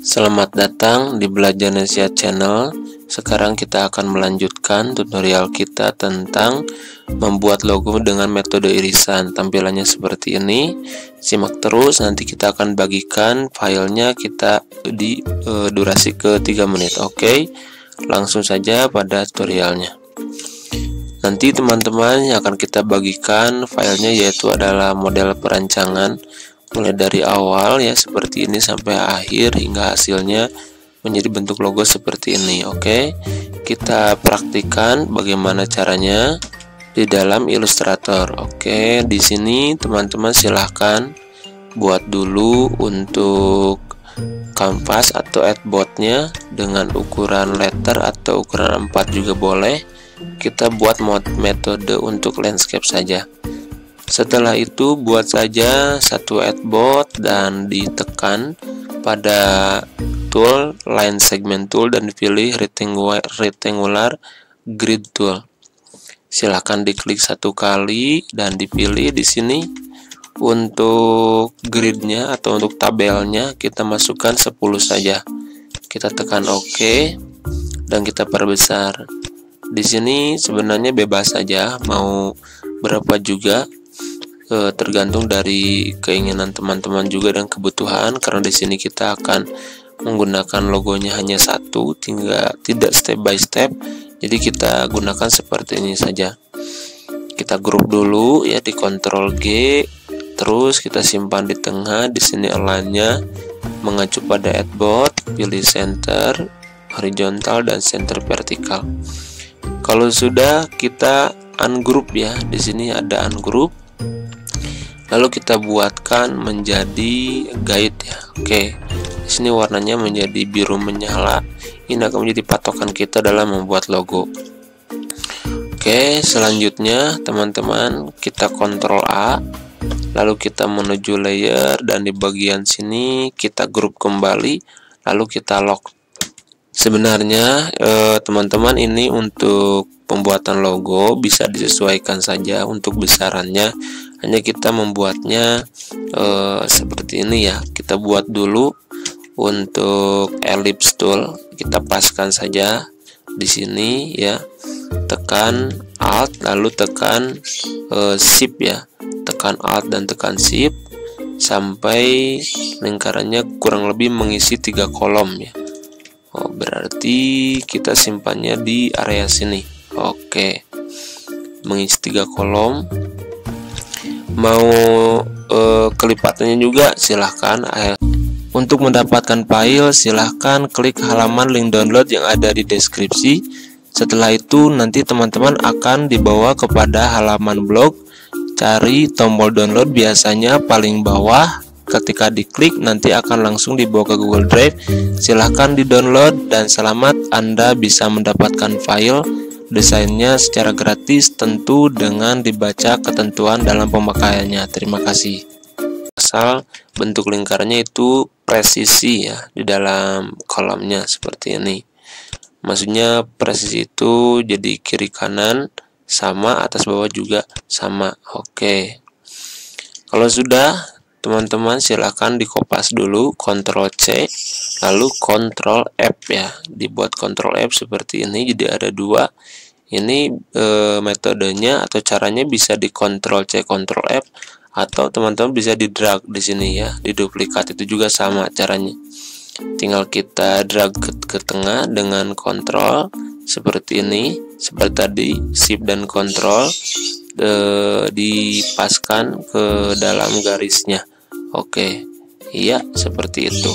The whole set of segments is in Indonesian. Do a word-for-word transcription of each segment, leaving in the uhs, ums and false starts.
Selamat datang di Belajar Nasihat Channel. Sekarang kita akan melanjutkan tutorial kita tentang membuat logo dengan metode irisan. Tampilannya seperti ini. Simak terus, nanti kita akan bagikan filenya kita di e, durasi ke tiga menit. Oke, langsung saja pada tutorialnya. Nanti teman-teman yang akan kita bagikan filenya yaitu adalah model perancangan mulai dari awal ya seperti ini sampai akhir hingga hasilnya menjadi bentuk logo seperti ini. Oke, kita praktikkan bagaimana caranya di dalam Illustrator. Oke, di sini teman-teman silahkan buat dulu untuk kanvas atau artboardnya dengan ukuran letter atau ukuran empat juga boleh. Kita buat metode untuk landscape saja. Setelah itu buat saja satu artboard dan ditekan pada tool line segment tool dan dipilih rectangular, rectangular grid tool. Silahkan diklik satu kali dan dipilih di sini untuk gridnya atau untuk tabelnya kita masukkan sepuluh saja. Kita tekan OK dan kita perbesar. Di sini sebenarnya bebas saja mau berapa juga. E, tergantung dari keinginan teman-teman juga dan kebutuhan, karena di sini kita akan menggunakan logonya hanya satu, tinggal tidak step by step, jadi kita gunakan seperti ini saja. Kita grup dulu ya di Ctrl G, terus kita simpan di tengah. Di sini align-nya mengacu pada artboard, pilih center horizontal dan center vertikal. Kalau sudah kita ungroup ya, di sini ada ungroup. Lalu kita buatkan menjadi guide ya. Oke, di sini warnanya menjadi biru menyala. Ini akan menjadi patokan kita dalam membuat logo. Oke, selanjutnya teman-teman kita Ctrl A, lalu kita menuju layer dan di bagian sini kita grup kembali, lalu kita lock. Sebenarnya teman-teman eh, ini untuk pembuatan logo bisa disesuaikan saja untuk besarannya. Hanya kita membuatnya eh, seperti ini ya. Kita buat dulu untuk ellipse tool, kita paskan saja di sini ya. Tekan Alt lalu tekan eh, Shift ya. Tekan Alt dan tekan Shift sampai lingkarannya kurang lebih mengisi tiga kolom ya. Oh, berarti kita simpannya di area sini. Oke, mengisi tiga kolom. Mau eh, kelipatannya juga silahkan. Untuk mendapatkan file silahkan klik halaman link download yang ada di deskripsi. Setelah itu nanti teman-teman akan dibawa kepada halaman blog. Cari tombol download biasanya paling bawah. Ketika diklik nanti akan langsung dibawa ke Google Drive. Silahkan di download dan selamat, Anda bisa mendapatkan file desainnya secara gratis, tentu dengan dibaca ketentuan dalam pemakaiannya. Terima kasih. Asal bentuk lingkarannya itu presisi ya di dalam kolomnya seperti ini. Maksudnya presisi itu jadi kiri kanan sama, atas bawah juga sama. Oke. Kalau sudah, teman-teman silakan dikopas dulu, Ctrl C lalu Ctrl F ya, dibuat Ctrl F seperti ini, jadi ada dua. Ini e, metodenya atau caranya bisa di Ctrl C Ctrl F atau teman-teman bisa di drag di sini ya, di duplikat itu juga sama caranya. Tinggal kita drag ke, ke tengah dengan Ctrl seperti ini, seperti tadi Shift dan Ctrl e, dipaskan ke dalam garisnya. Oke, iya seperti itu.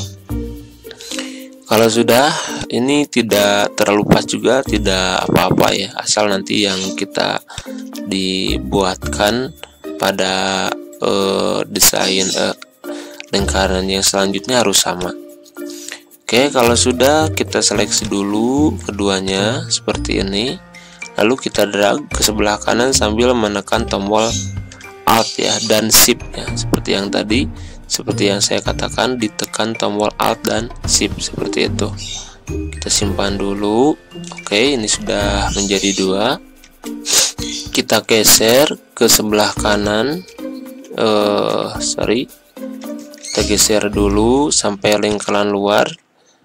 Kalau sudah, ini tidak terlalu pas juga, tidak apa-apa ya, asal nanti yang kita dibuatkan pada eh, desain eh, lingkaran yang selanjutnya harus sama. Oke, kalau sudah kita seleksi dulu keduanya seperti ini, lalu kita drag ke sebelah kanan sambil menekan tombol Alt ya dan Shift ya, seperti yang tadi. Seperti yang saya katakan, ditekan tombol Alt dan Shift seperti itu. Kita simpan dulu. Oke, ini sudah menjadi dua. Kita geser ke sebelah kanan. Eh, sorry. Kita geser dulu sampai lingkaran luar.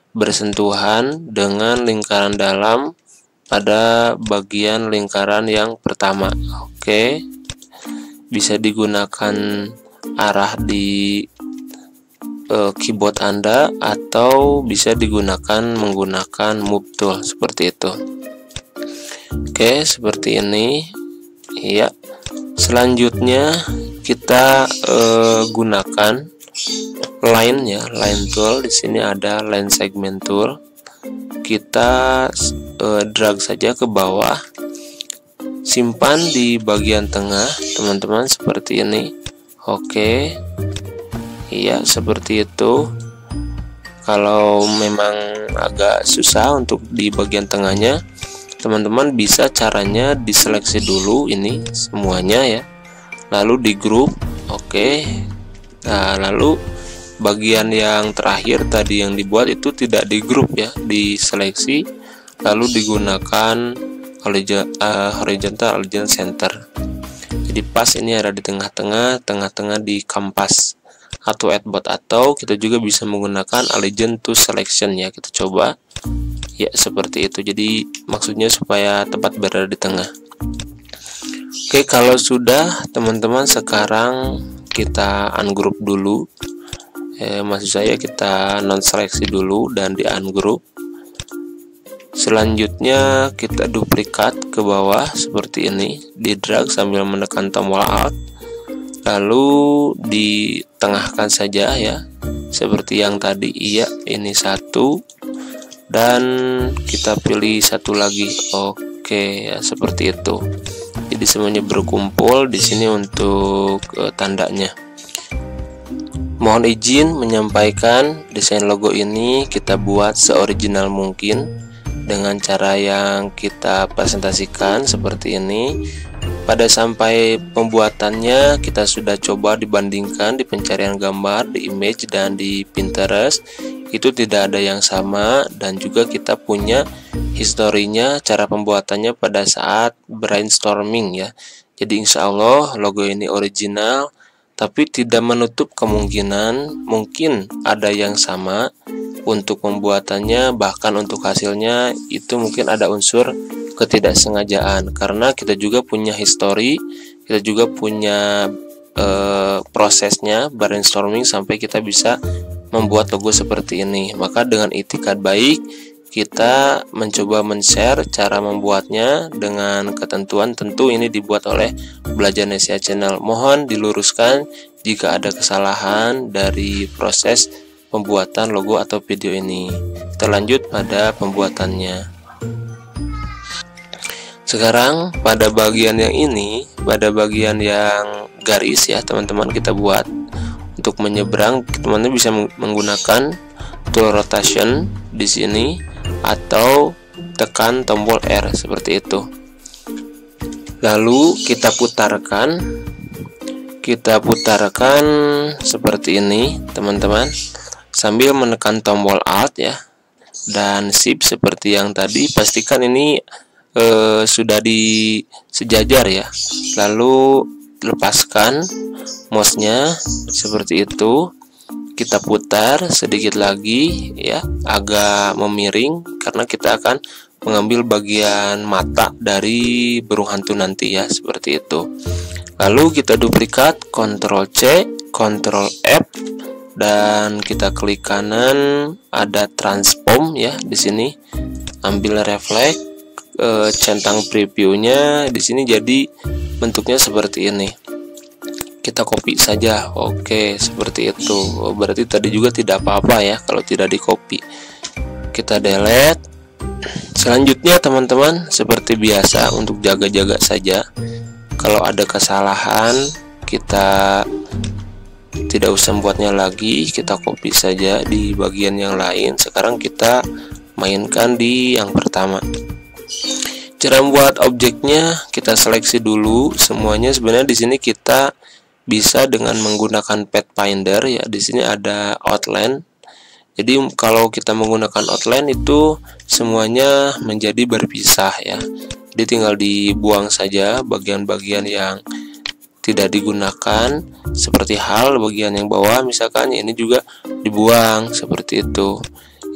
bersentuhan dengan lingkaran dalam pada bagian lingkaran yang pertama. Oke, bisa digunakan arah di eh, keyboard Anda atau bisa digunakan menggunakan move tool seperti itu. Oke, seperti ini. Iya. Selanjutnya kita eh, gunakan line ya, line tool. Di sini ada line segment tool. Kita eh, drag saja ke bawah. Simpan di bagian tengah, teman-teman, seperti ini. Oke. Iya, seperti itu. Kalau memang agak susah untuk di bagian tengahnya, teman-teman bisa caranya diseleksi dulu ini semuanya ya, lalu di grup. Oke. Nah, lalu bagian yang terakhir tadi yang dibuat itu tidak di grup ya, diseleksi lalu digunakan horizontal align center. Jadi pas ini ada di tengah-tengah, tengah-tengah di kampas atau adbot, atau kita juga bisa menggunakan align to selection ya. Kita coba ya, seperti itu. Jadi maksudnya supaya tepat berada di tengah. Oke, kalau sudah teman-teman, sekarang kita ungroup dulu. Eh, maksud saya kita non seleksi dulu dan di ungroup. Selanjutnya kita duplikat ke bawah seperti ini, di drag sambil menekan tombol Alt, lalu ditengahkan saja ya, seperti yang tadi. Iya, ini satu, dan kita pilih satu lagi. Oke ya, seperti itu. Jadi semuanya berkumpul di sini untuk uh, tandanya. Mohon izin menyampaikan, desain logo ini kita buat seoriginal mungkin dengan cara yang kita presentasikan seperti ini. Pada sampai pembuatannya kita sudah coba dibandingkan di pencarian gambar, di image, dan di Pinterest. Itu tidak ada yang sama, dan juga kita punya historinya cara pembuatannya pada saat brainstorming ya. Jadi insya Allah logo ini original, tapi tidak menutup kemungkinan mungkin ada yang sama untuk pembuatannya, bahkan untuk hasilnya itu mungkin ada unsur ketidaksengajaan, karena kita juga punya histori, kita juga punya e, prosesnya brainstorming sampai kita bisa membuat logo seperti ini. Maka dengan itikad baik kita mencoba men-share cara membuatnya dengan ketentuan. Tentu ini dibuat oleh Belajar Indonesia Channel. Mohon diluruskan jika ada kesalahan dari proses pembuatan logo atau video ini. Kita lanjut pada pembuatannya. Sekarang pada bagian yang ini, pada bagian yang garis ya teman-teman, kita buat untuk menyeberang. Teman-teman bisa menggunakan tool rotation di sini atau tekan tombol R seperti itu. Lalu kita putarkan, kita putarkan seperti ini teman-teman, sambil menekan tombol Alt ya dan Shift seperti yang tadi. Pastikan ini eh, sudah disejajar ya. Lalu lepaskan mouse-nya seperti itu. Kita putar sedikit lagi ya, agak memiring karena kita akan mengambil bagian mata dari burung hantu nanti ya, seperti itu. Lalu kita duplikat, Ctrl C, Ctrl F, dan kita klik kanan, ada transform ya di sini. Ambil reflect, e, centang previewnya di sini, jadi bentuknya seperti ini. Kita copy saja. Oke, seperti itu. Oh, berarti tadi juga tidak apa-apa ya kalau tidak di copy. Kita delete. Selanjutnya teman-teman, seperti biasa untuk jaga-jaga saja, kalau ada kesalahan kita tidak usah membuatnya lagi, kita copy saja di bagian yang lain. Sekarang kita mainkan di yang pertama. Cara membuat objeknya, kita seleksi dulu semuanya. Sebenarnya di sini kita bisa dengan menggunakan Pathfinder ya. Di sini ada outline. Jadi kalau kita menggunakan outline itu semuanya menjadi berpisah ya. Jadi tinggal dibuang saja bagian-bagian yang tidak digunakan, seperti hal bagian yang bawah misalkan, ini juga dibuang seperti itu.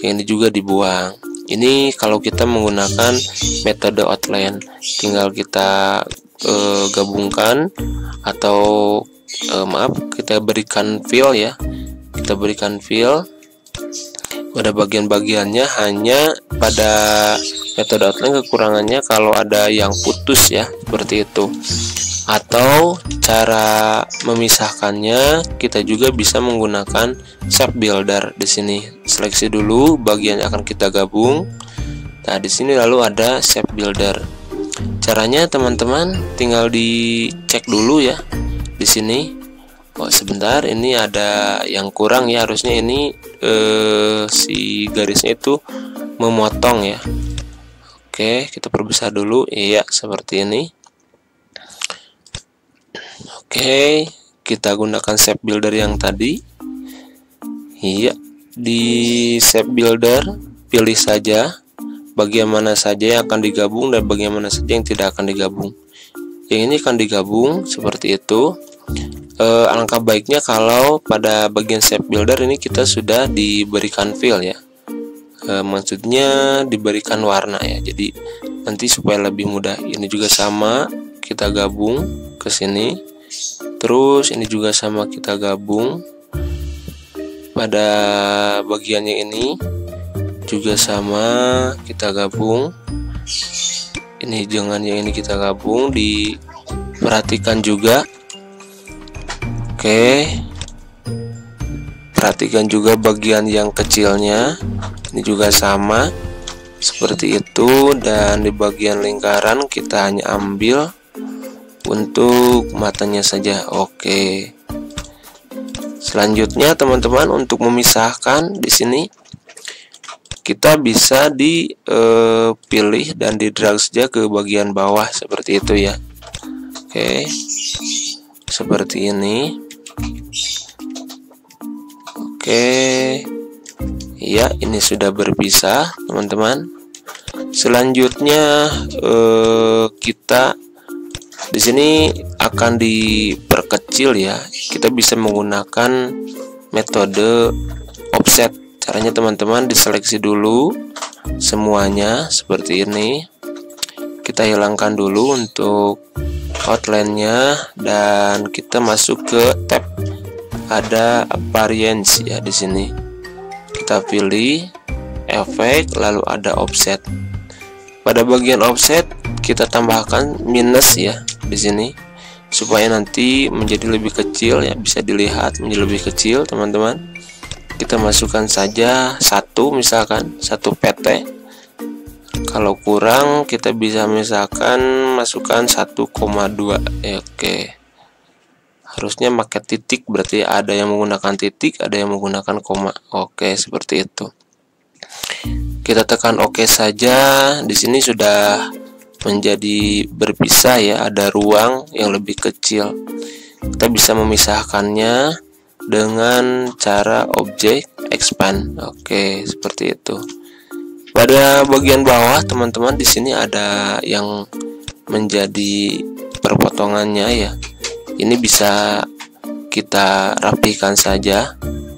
yang ini juga dibuang. Ini kalau kita menggunakan metode outline, tinggal kita eh, gabungkan atau eh, maaf kita berikan fill ya, kita berikan fill pada bagian-bagiannya. Hanya pada metode outline kekurangannya kalau ada yang putus ya, seperti itu. Atau cara memisahkannya kita juga bisa menggunakan shape builder. Di sini seleksi dulu bagian yang akan kita gabung. Nah, di sini lalu ada shape builder. Caranya teman-teman tinggal dicek dulu ya. Di sini, oh sebentar, ini ada yang kurang ya, harusnya ini eh, si garisnya itu memotong ya. Oke, kita perbesar dulu. Iya, seperti ini. Oke, kita gunakan shape builder yang tadi. Iya, di shape builder pilih saja bagian mana saja yang akan digabung dan bagian mana saja yang tidak akan digabung. Yang ini akan digabung seperti itu. E, alangkah baiknya kalau pada bagian shape builder ini kita sudah diberikan fill ya. E, maksudnya diberikan warna ya. Jadi nanti supaya lebih mudah. Ini juga sama, kita gabung ke sini. Terus ini juga sama, kita gabung pada bagian yang ini juga sama, kita gabung. Ini dengan yang ini kita gabung, diperhatikan juga. Oke, perhatikan juga bagian yang kecilnya, ini juga sama seperti itu. Dan di bagian lingkaran kita hanya ambil untuk matanya saja. Oke. Selanjutnya teman-teman, untuk memisahkan di sini kita bisa dipilih dan di drag saja ke bagian bawah seperti itu ya. Oke. Seperti ini. Oke. Ya, ini sudah berpisah, teman-teman. Selanjutnya eh, kita di sini akan diperkecil ya. Kita bisa menggunakan metode offset. Caranya teman-teman diseleksi dulu semuanya seperti ini. Kita hilangkan dulu untuk outline-nya dan kita masuk ke tab ada appearance ya. Di sini kita pilih efek, lalu ada offset. Pada bagian offset kita tambahkan minus ya di sini supaya nanti menjadi lebih kecil ya, bisa dilihat menjadi lebih kecil teman-teman. Kita masukkan saja satu, misalkan satu P T. Kalau kurang kita bisa misalkan masukkan satu koma dua ya. Oke, harusnya pakai titik, berarti ada yang menggunakan titik, ada yang menggunakan koma. Oke, seperti itu. Kita tekan oke saja. Di sini sudah menjadi berpisah ya, ada ruang yang lebih kecil. Kita bisa memisahkannya dengan cara objek expand. Oke, seperti itu. Pada bagian bawah teman-teman, di sini ada yang menjadi perpotongannya ya. Ini bisa kita rapihkan saja.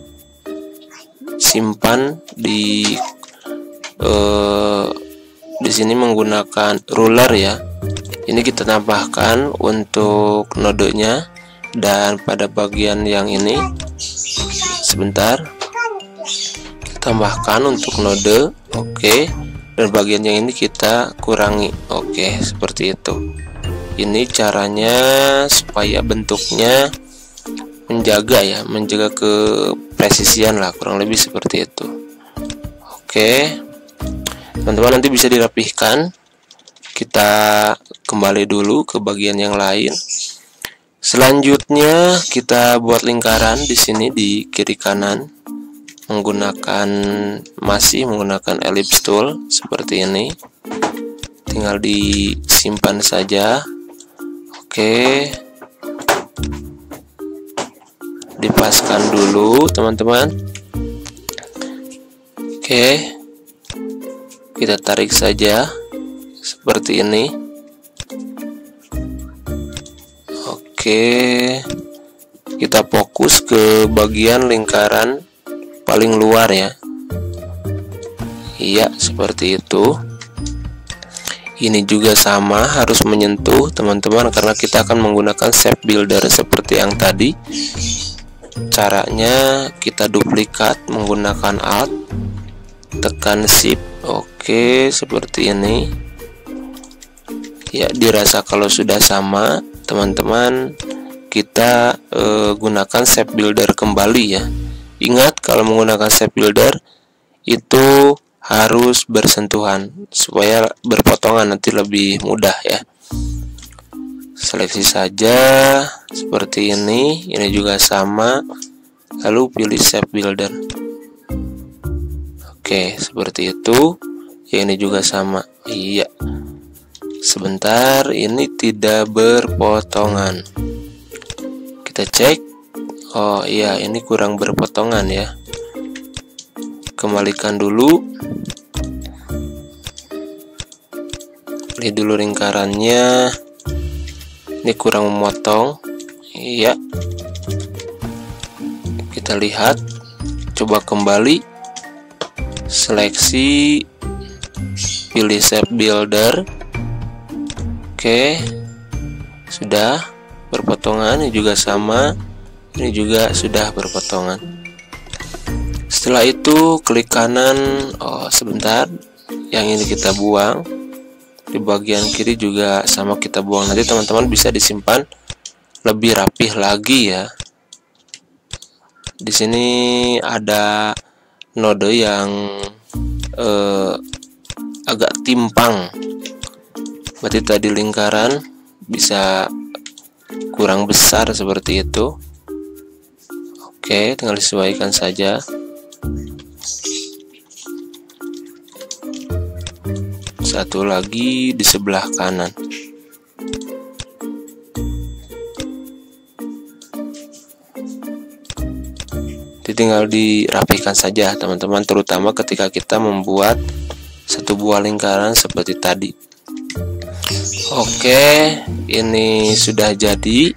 Simpan di eh, di sini menggunakan ruler ya. Ini kita tambahkan untuk nodenya, dan pada bagian yang ini sebentar kita tambahkan untuk node. Oke, dan bagian yang ini kita kurangi. Oke, seperti itu. Ini caranya supaya bentuknya menjaga ya, menjaga kepresisian lah, kurang lebih seperti itu. Oke teman-teman, nanti bisa dirapihkan. Kita kembali dulu ke bagian yang lain. Selanjutnya kita buat lingkaran di sini di kiri kanan menggunakan masih menggunakan ellipse tool seperti ini. Tinggal disimpan saja. Oke, dipaskan dulu teman-teman. Oke, kita tarik saja seperti ini. Oke, kita fokus ke bagian lingkaran paling luar ya. Iya, seperti itu. Ini juga sama, harus menyentuh teman-teman, karena kita akan menggunakan shape builder seperti yang tadi. Caranya kita duplikat menggunakan Alt, tekan Shift. Oke, seperti ini. Ya, dirasa kalau sudah sama teman-teman, kita eh, gunakan shape builder kembali ya. Ingat, kalau menggunakan shape builder itu harus bersentuhan supaya berpotongan nanti lebih mudah ya. Seleksi saja seperti ini. Ini juga sama, lalu pilih shape builder. Oke, seperti itu ya. Ini juga sama. Iya, sebentar, ini tidak berpotongan. Kita cek. Oh iya, ini kurang berpotongan ya. Kembalikan dulu. Lihat dulu lingkarannya. Ini kurang memotong. Iya. Kita lihat. Coba kembali. Seleksi. Pilih shape builder. Oke. Sudah berpotongan. Ini juga sama. Ini juga sudah berpotongan. Setelah itu klik kanan. Oh sebentar, yang ini kita buang. Di bagian kiri juga sama kita buang. Nanti teman-teman bisa disimpan lebih rapih lagi ya. Di sini ada node yang eh, agak timpang. Berarti tadi lingkaran bisa kurang besar seperti itu. Oke, tinggal disesuaikan saja. Satu lagi di sebelah kanan. Tinggal dirapikan saja teman-teman, terutama ketika kita membuat satu buah lingkaran seperti tadi. Oke, ini sudah jadi.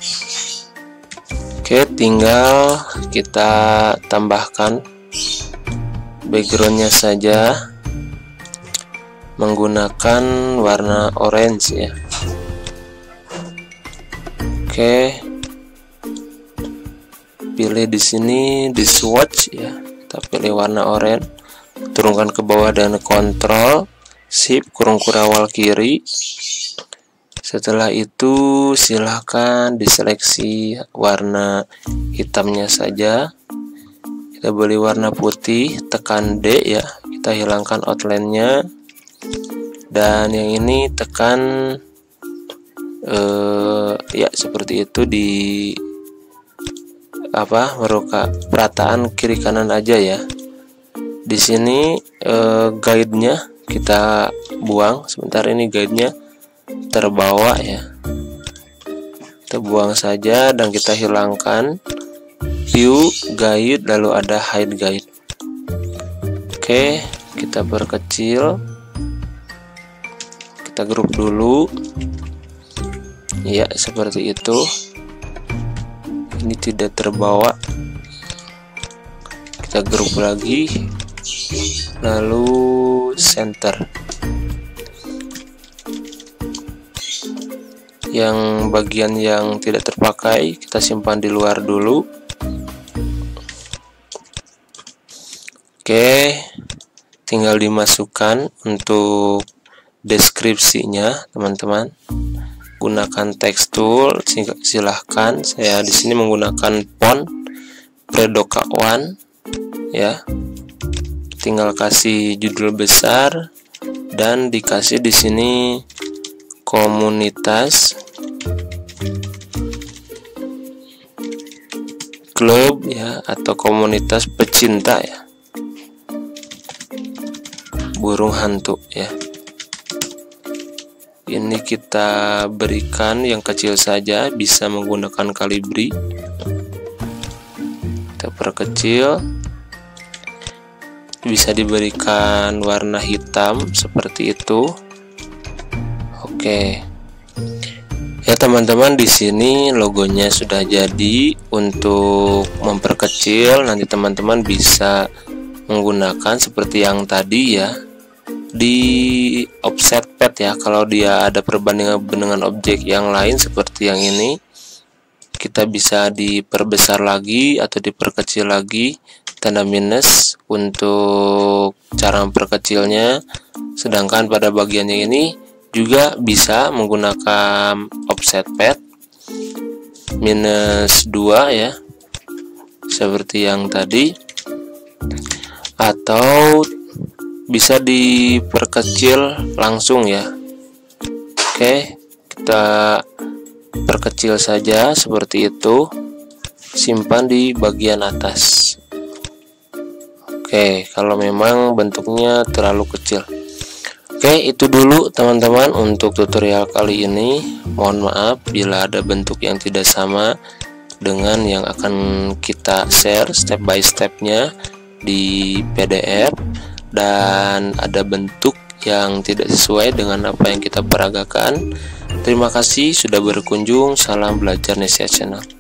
Oke, tinggal kita tambahkan backgroundnya saja menggunakan warna orange ya. Oke, pilih di sini di swatch ya, kita pilih warna oranye, turunkan ke bawah dan kontrol shift kurung kurawal kiri. Setelah itu silahkan diseleksi warna hitamnya saja. Kita beli warna putih, tekan D ya, kita hilangkan outline-nya. Dan yang ini tekan eh, ya seperti itu, di apa meruka perataan kiri kanan aja ya. Di sini eh, guide-nya kita buang. Sebentar, ini guide-nya terbawa ya, kita buang saja dan kita hilangkan view guide, lalu ada hide guide. Oke, kita perkecil, kita grup dulu ya, seperti itu. Ini tidak terbawa, kita grup lagi, lalu center. Yang bagian yang tidak terpakai kita simpan di luar dulu. Oke, tinggal dimasukkan untuk deskripsinya teman-teman. Gunakan text tool, silahkan. Saya di sini menggunakan font Predoka One ya. Tinggal kasih judul besar dan dikasih di sini komunitas klub ya, atau komunitas pecinta ya burung hantu ya. Ini kita berikan yang kecil saja, bisa menggunakan kalibri. Kita perkecil, bisa diberikan warna hitam seperti itu. Oke ya teman-teman, di sini logonya sudah jadi. Untuk memperkecil nanti teman-teman bisa menggunakan seperti yang tadi ya, di offset pad ya. Kalau dia ada perbandingan dengan objek yang lain seperti yang ini, kita bisa diperbesar lagi atau diperkecil lagi, tanda minus untuk cara memperkecilnya. Sedangkan pada bagian yang ini juga bisa menggunakan offset pad minus dua ya, seperti yang tadi, atau bisa diperkecil langsung ya. Oke, kita perkecil saja seperti itu, simpan di bagian atas. Oke, kalau memang bentuknya terlalu kecil. Oke, itu dulu teman-teman untuk tutorial kali ini. Mohon maaf bila ada bentuk yang tidak sama dengan yang akan kita share step by stepnya di P D F, dan ada bentuk yang tidak sesuai dengan apa yang kita peragakan. Terima kasih sudah berkunjung. Salam belajar Nesia Channel.